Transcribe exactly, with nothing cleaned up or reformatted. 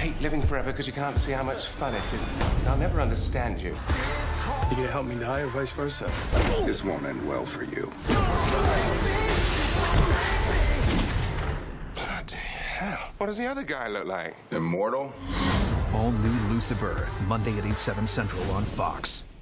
hate living forever because you can't see how much fun it is. I'll never understand you. You gonna help me die or vice versa? This won't end well for you. Bloody hell. What does the other guy look like? Immortal? All new Lucifer, Monday at eight, seven Central on Fox.